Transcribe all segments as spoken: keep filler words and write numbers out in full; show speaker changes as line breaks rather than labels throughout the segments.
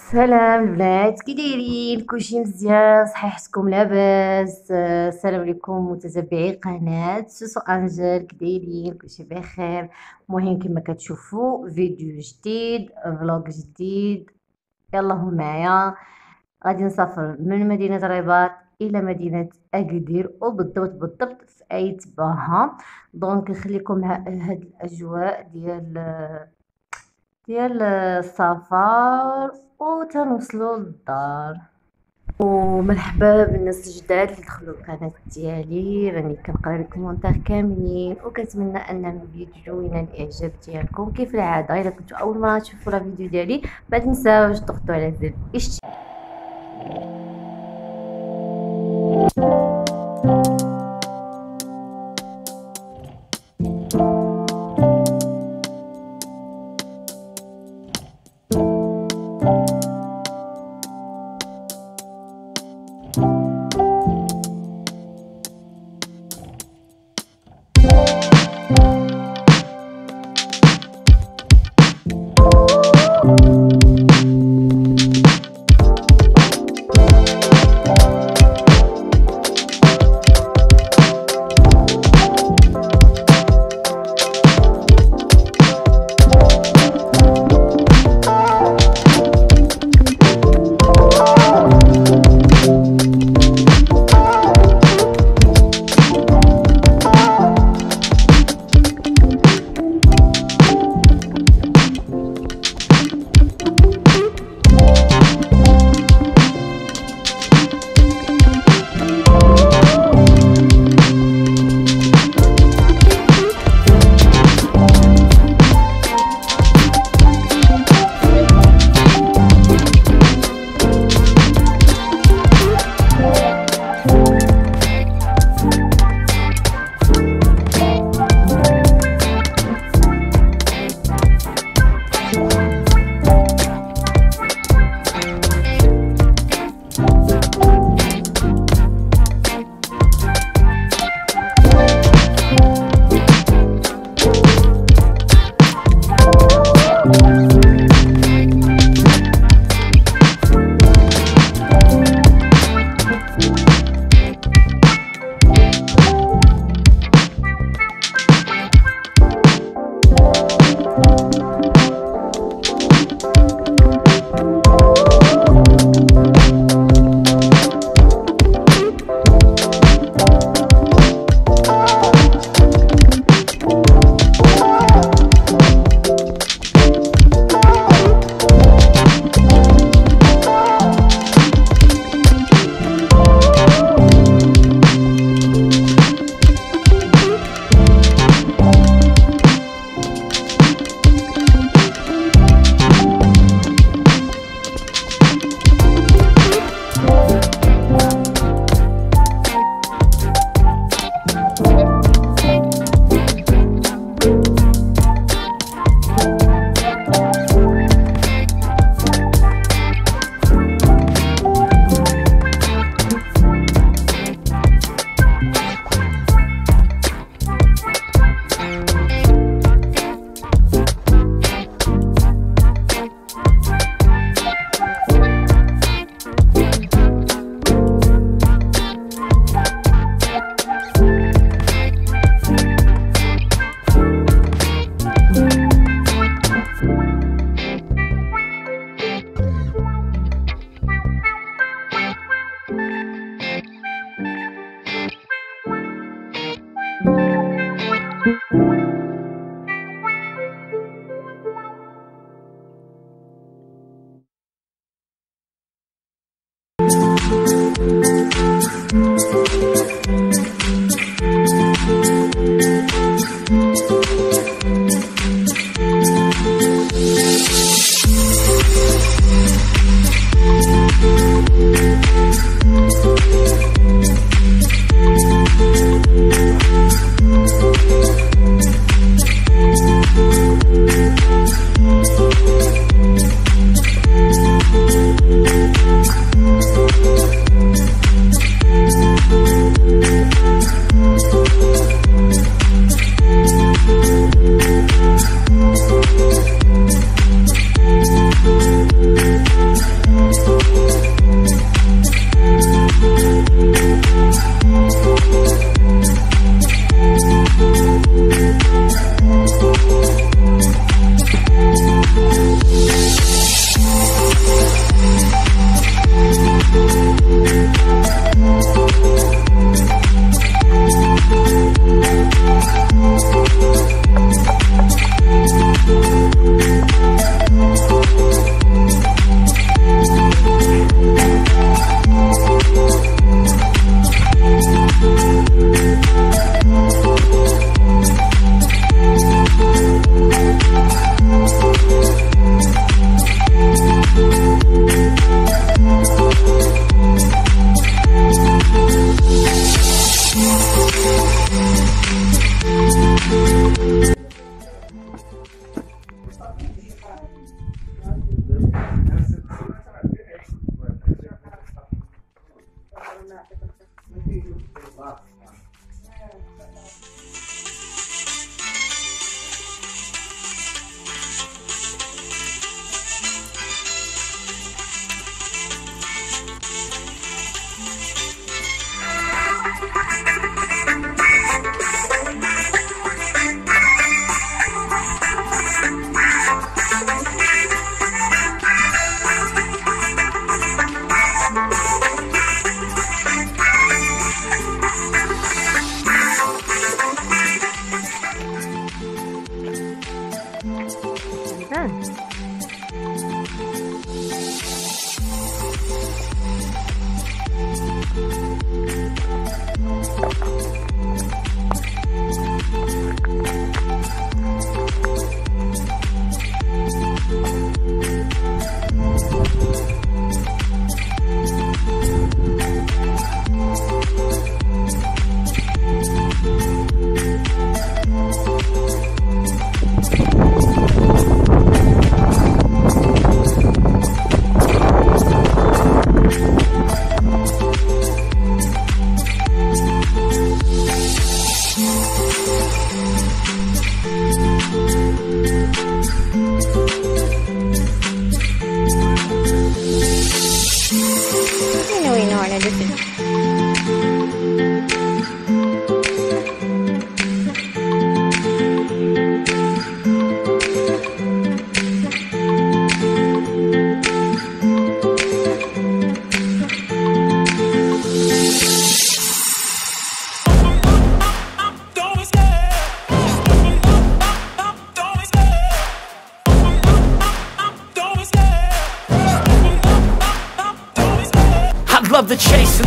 سلام البنات، كي دايرين؟ كلشي مزيان؟ صحيحتكم لاباس؟ آه، السلام عليكم متتبعي قناه سوسو انجل، كي دايرين؟ كلشي بخير. المهم كما كتشوفوا فيديو جديد، فلوق جديد. يلا معايا، غادي نسافر من مدينه الرباط الى مدينه اكادير، وبالضبط بالضبط في ايت باها. دونك نخليكم ه- هاد الاجواء ديال ديال السفر وتنوصلوا للدار. ومرحبا بالناس الجداد اللي دخلوا القناه ديالي، راني كنقرا لي كومونتير كاملين وكنتمنى ان الفيديو ينال الاعجاب ديالكم. كيف العاده الا كنتوا اول مره تشوفوا الفيديو ديالي ما تنساوش تضغطوا على زر الاشتراك.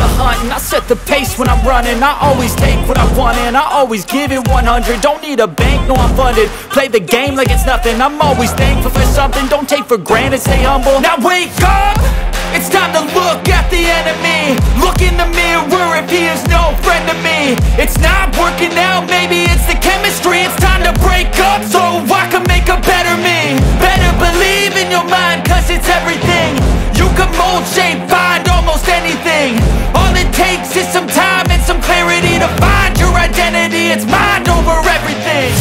the hunt and I set the pace when I'm running. I always take what I want and I always give it one hundred. Don't need a bank, no I'm funded. Play the game like it's nothing. I'm always thankful for something. Don't take for granted, stay humble. Now wake up, it's time to look at the enemy. Look in the mirror if he is no friend to me. It's not working out, maybe it's the chemistry. It's time to break up so I can make a better me. Better believe in your mind, cause it's everything. You can mold, shape, find almost anything. All it takes is some time and some clarity to find your identity. It's mind over everything.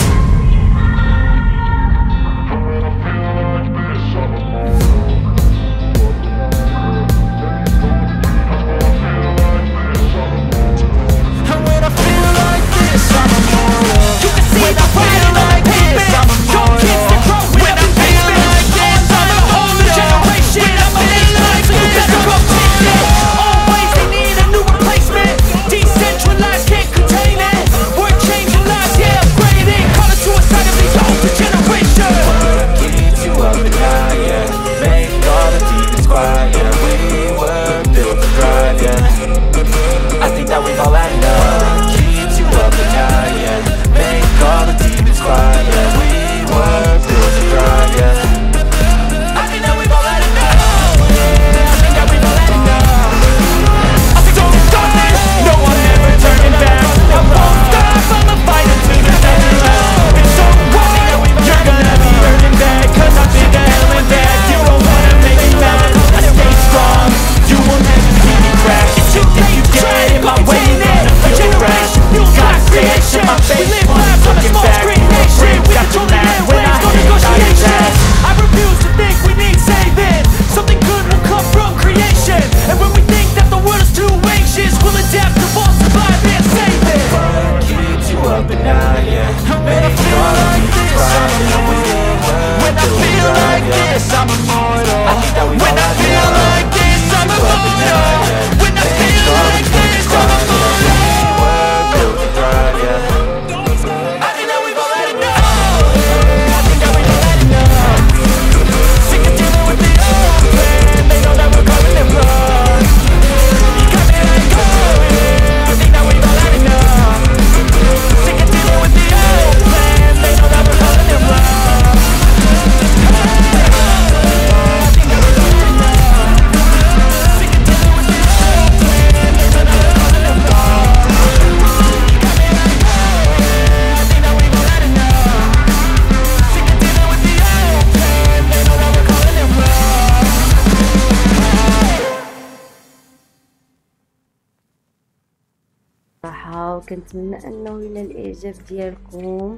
وكنتمنى انه ينال الاعجاب ديالكم.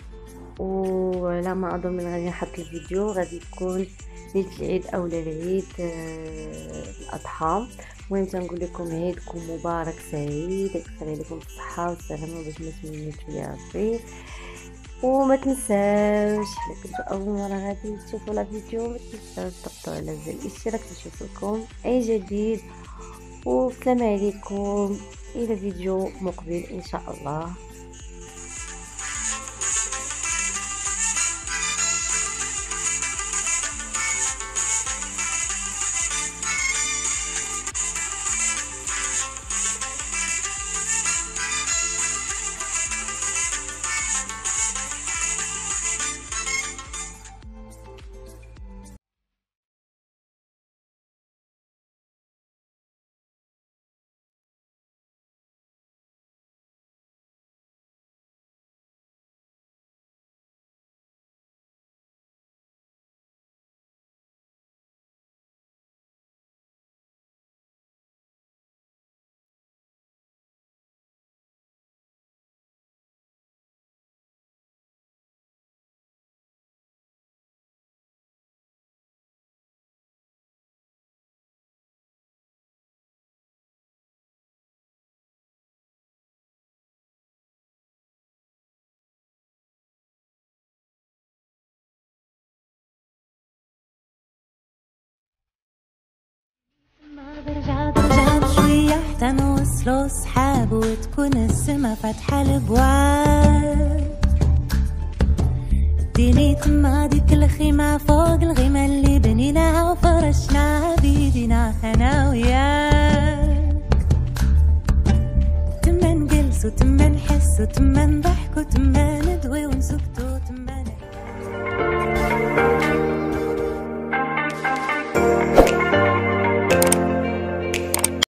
وعلى ما اظن من غادي نحط الفيديو غادي يكون ليله العيد او العيد الاضحى. المهم تنقول لكم عيدكم مبارك سعيد، يكثر عليكم الصحه والسلامه باش ما تمنيتو يا ربي. وما تنساوش الا كنتو اول مره غادي تشوفوا لا فيديو ما تنساوش تضغطوا على زر الاشتراك باش يوصلكم اي جديد. والسلام عليكم الى فيديو مقبل ان شاء الله.
حتى نوصلوا صحاب وتكون السما فاتحة البواب. ديني تما ديك الخيمة فوق الغيمة اللي بنيناها وفرشناها بيدينا انا وياك. وتما نحس وتما نضحك وتما ندوي ونسكتو.